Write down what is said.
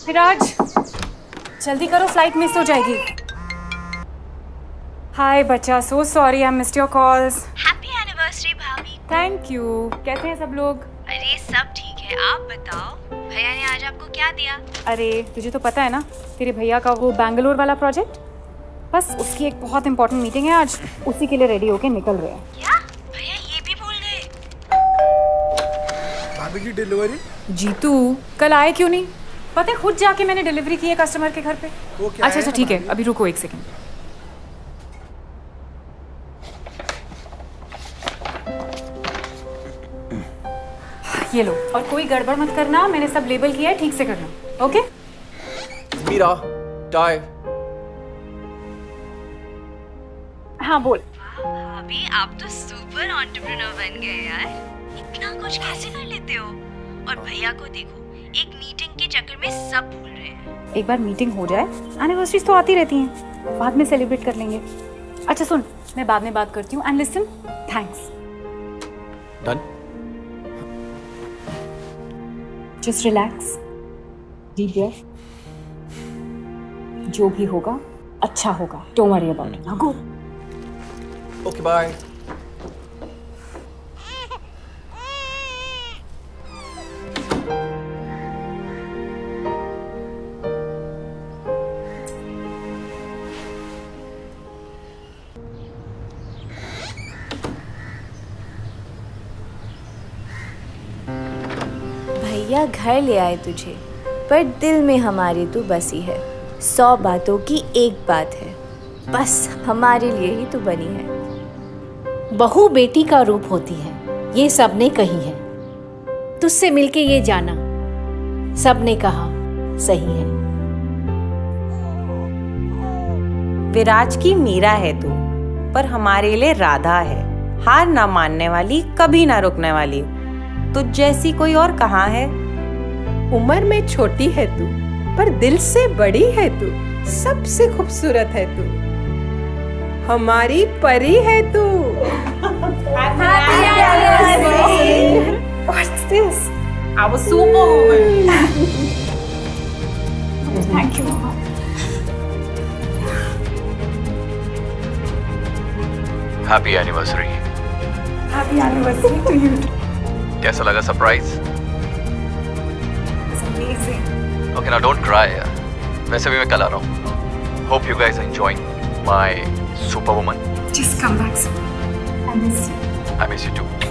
विराज, जल्दी करो, flight miss हो जाएगी। हाय बच्चा, so sorry I missed your calls. Happy anniversary भाभी। Thank you. कैसे हैं सब लोग? अरे सब ठीक है, आप बताओ भैया ने आज आपको क्या दिया? अरे तुझे तो पता है ना, तेरे भैया का वो बैंगलोर वाला प्रोजेक्ट, बस उसकी एक बहुत इंपॉर्टेंट मीटिंग है आज, उसी के लिए रेडी होके निकल रहे हैं। क्या भैया ये भी भूल गए? भाभी की डिलीवरी? जीतू कल आए क्यों नहीं? पता है खुद जाके मैंने डिलीवरी की है कस्टमर के घर पे। वो क्या अच्छा ठीक है, अभी रुको एक सेकंड। ये लो, और कोई गड़बड़ मत करना, मैंने सब लेबल किया है, ठीक से करना, ओके? मीरा, टाई। हाँ बोल। भाभी आप तो सुपर एंटरप्रेन्योर बन गए यार, इतना कुछ कैसे कर लेते हो? और भैया को देखो, एक मीटिंग के चक्कर में सब भूल रहे हैं। एक बार मीटिंग हो जाए, एनिवर्सरीज तो आती रहती हैं, बाद में सेलिब्रेट कर लेंगे। अच्छा सुन, मैं बाद में बात करती हूँ। And listen, thanks. Done. Just relax, deep breath. जो भी होगा अच्छा होगा, don't worry about it. Now go. Okay bye. भैया घर ले आए तुझे, पर दिल में हमारे तू बसी है। 100 बातों की एक बात है, बस हमारे लिए ही तू बनी है। बहू बेटी का रूप होती है, ये सबने कही है। तुझसे मिलके ये जाना, सबने कहा सही है। विराज की मीरा है तू, पर हमारे लिए राधा है। हार ना मानने वाली, कभी ना रुकने वाली। तुझ जैसी कोई और कहाँ है? उम्र में छोटी है तू, पर दिल से बड़ी है तू। सबसे खूबसूरत है तू, हमारी परी है तू। What's this? Our superwoman. Thank you. Happy anniversary. Happy anniversary to you. कैसा लगा surprise? It's amazing. Okay now don't cry यार, वैसे भी मैं कल आ रहा हूँ। Hope you guys enjoying my superwoman. Just come back soon. I miss you. I miss you to.